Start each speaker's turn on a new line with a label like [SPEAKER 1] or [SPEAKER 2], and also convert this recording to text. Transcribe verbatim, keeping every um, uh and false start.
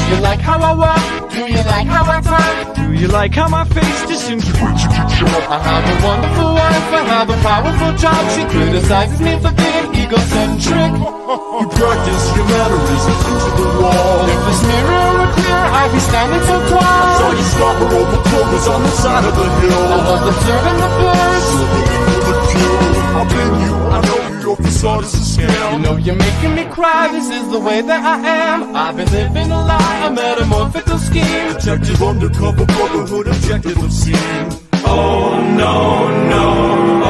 [SPEAKER 1] you like how I walk? Do you like how I talk?
[SPEAKER 2] Do you like how my face disintegrates?
[SPEAKER 1] I have a wonderful wife, I have a powerful job. She criticizes me for being egocentric.
[SPEAKER 3] You practice your mannerisms into the wall.
[SPEAKER 1] If this mirror were clear, I'd be standing so tall.
[SPEAKER 3] Saw you stop her over clovers on the side of the hill.
[SPEAKER 1] I was observing the birds.
[SPEAKER 3] Slipping into the queue. I've been you, I know your facade is a scam.
[SPEAKER 1] You know you're making me cry, this is the way that I am. I've been living a lie, a metamorphical scheme.
[SPEAKER 3] Detective undercover brotherhood objective obscene.
[SPEAKER 4] Oh no, no,